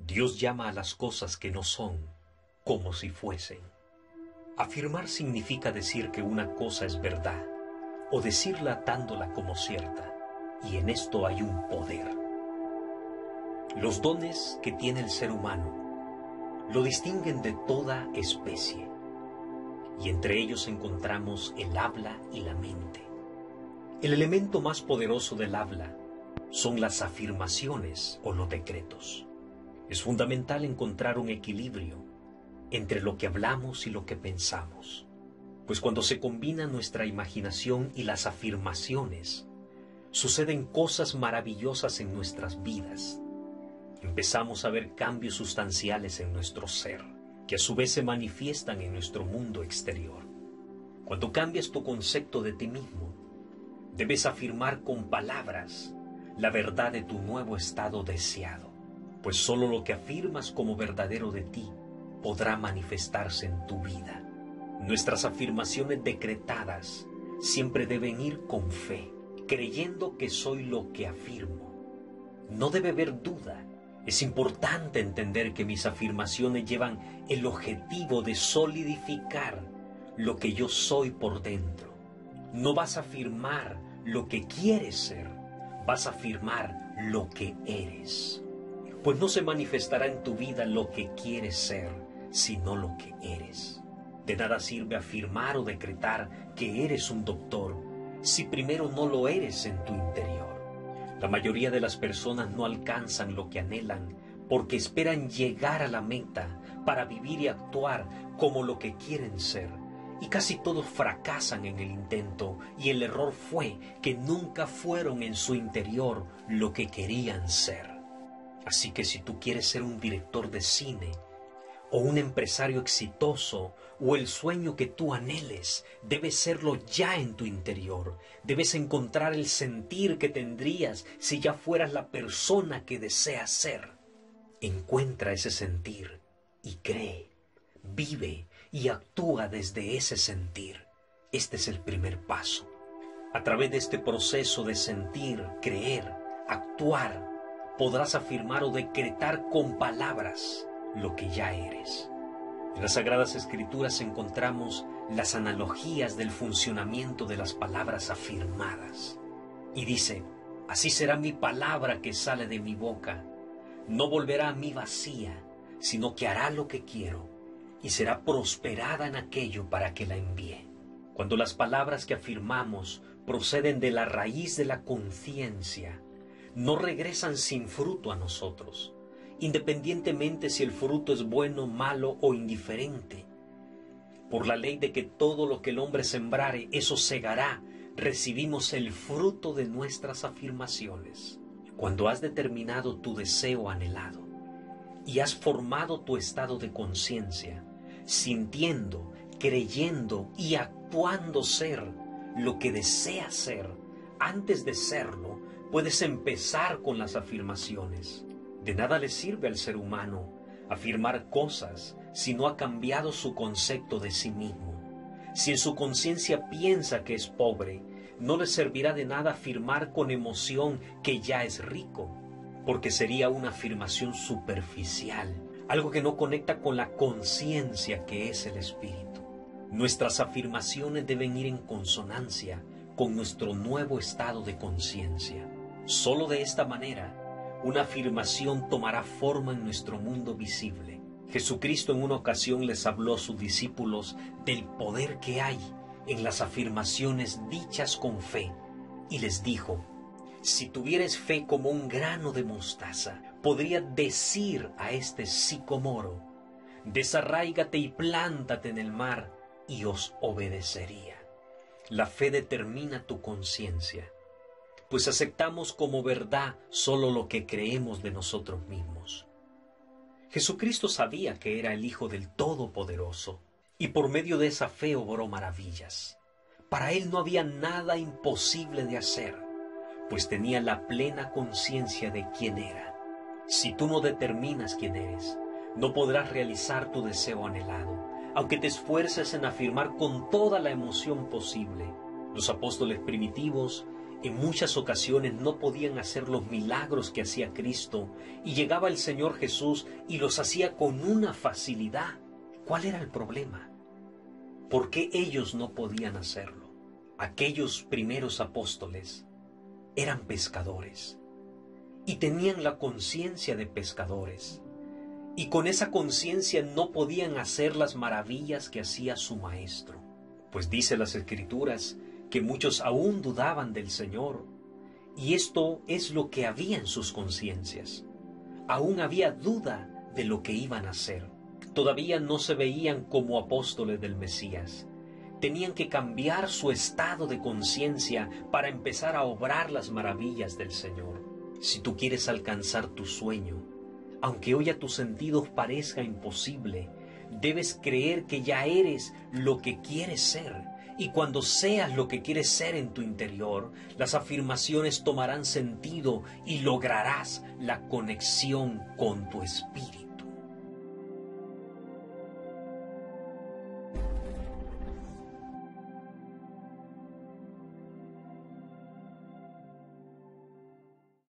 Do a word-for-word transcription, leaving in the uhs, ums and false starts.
Dios llama a las cosas que no son como si fuesen. Afirmar significa decir que una cosa es verdad o decirla dándola como cierta, y en esto hay un poder. Los dones que tiene el ser humano lo distinguen de toda especie, y entre ellos encontramos el habla y la mente. El elemento más poderoso del habla son las afirmaciones o los decretos. Es fundamental encontrar un equilibrio entre lo que hablamos y lo que pensamos, pues cuando se combina nuestra imaginación y las afirmaciones, suceden cosas maravillosas en nuestras vidas. Empezamos a ver cambios sustanciales en nuestro ser, que a su vez se manifiestan en nuestro mundo exterior. Cuando cambias tu concepto de ti mismo, debes afirmar con palabras la verdad de tu nuevo estado deseado, pues solo lo que afirmas como verdadero de ti podrá manifestarse en tu vida. Nuestras afirmaciones decretadas siempre deben ir con fe, creyendo que soy lo que afirmo. No debe haber duda. Es importante entender que mis afirmaciones llevan el objetivo de solidificar lo que yo soy por dentro. No vas a afirmar lo que quieres ser, vas a afirmar lo que eres. Pues no se manifestará en tu vida lo que quieres ser, sino lo que eres. De nada sirve afirmar o decretar que eres un doctor si primero no lo eres en tu interior. La mayoría de las personas no alcanzan lo que anhelan porque esperan llegar a la meta para vivir y actuar como lo que quieren ser. Y casi todos fracasan en el intento, y el error fue que nunca fueron en su interior lo que querían ser. Así que si tú quieres ser un director de cine, o un empresario exitoso, o el sueño que tú anheles, debes serlo ya en tu interior. Debes encontrar el sentir que tendrías si ya fueras la persona que deseas ser. Encuentra ese sentir y cree, vive y actúa desde ese sentir. Este es el primer paso. A través de este proceso de sentir, creer, actuar, podrás afirmar o decretar con palabras lo que ya eres. En las Sagradas Escrituras encontramos las analogías del funcionamiento de las palabras afirmadas. Y dice, así será mi palabra que sale de mi boca. No volverá a mí vacía, sino que hará lo que quiero, y será prosperada en aquello para que la envíe. Cuando las palabras que afirmamos proceden de la raíz de la conciencia, no regresan sin fruto a nosotros, independientemente si el fruto es bueno, malo o indiferente. Por la ley de que todo lo que el hombre sembrare, eso segará, recibimos el fruto de nuestras afirmaciones. Cuando has determinado tu deseo anhelado y has formado tu estado de conciencia, sintiendo, creyendo y actuando ser lo que deseas ser, antes de serlo, puedes empezar con las afirmaciones. De nada le sirve al ser humano afirmar cosas si no ha cambiado su concepto de sí mismo. Si en su conciencia piensa que es pobre, no le servirá de nada afirmar con emoción que ya es rico, porque sería una afirmación superficial, algo que no conecta con la conciencia que es el espíritu. Nuestras afirmaciones deben ir en consonancia con nuestro nuevo estado de conciencia. Solo de esta manera, una afirmación tomará forma en nuestro mundo visible. Jesucristo en una ocasión les habló a sus discípulos del poder que hay en las afirmaciones dichas con fe, y les dijo, si tuvieres fe como un grano de mostaza, podría decir a este sicomoro, desarráigate y plántate en el mar, y os obedecería. La fe determina tu conciencia, pues aceptamos como verdad solo lo que creemos de nosotros mismos. Jesucristo sabía que era el Hijo del Todopoderoso, y por medio de esa fe obró maravillas. Para él no había nada imposible de hacer, pues tenía la plena conciencia de quién era. Si tú no determinas quién eres, no podrás realizar tu deseo anhelado, aunque te esfuerces en afirmar con toda la emoción posible. Los apóstoles primitivos En muchas ocasiones no podían hacer los milagros que hacía Cristo y llegaba el Señor Jesús y los hacía con una facilidad. ¿Cuál era el problema? ¿Por qué ellos no podían hacerlo? Aquellos primeros apóstoles eran pescadores y tenían la conciencia de pescadores, y con esa conciencia no podían hacer las maravillas que hacía su maestro. Pues dice las Escrituras que muchos aún dudaban del Señor, y esto es lo que había en sus conciencias. Aún había duda de lo que iban a hacer. Todavía no se veían como apóstoles del Mesías. Tenían que cambiar su estado de conciencia para empezar a obrar las maravillas del Señor. Si tú quieres alcanzar tu sueño, aunque hoy a tus sentidos parezca imposible, debes creer que ya eres lo que quieres ser. Y cuando seas lo que quieres ser en tu interior, las afirmaciones tomarán sentido y lograrás la conexión con tu espíritu.